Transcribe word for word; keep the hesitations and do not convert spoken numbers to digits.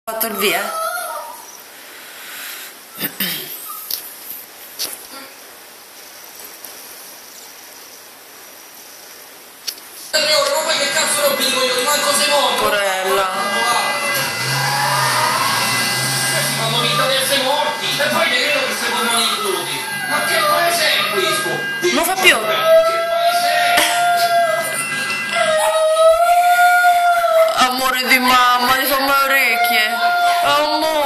Ho fatto il via. Non fai che cazzo lo dico io, manco sei morto. Porella. Questi fanno vita di essere morti. E poi ne credo che sei polmoni tutti. Ma che paese è questo? Non fa più. Che paese è? Amore di mamma, ti fa le orecchie. Amore.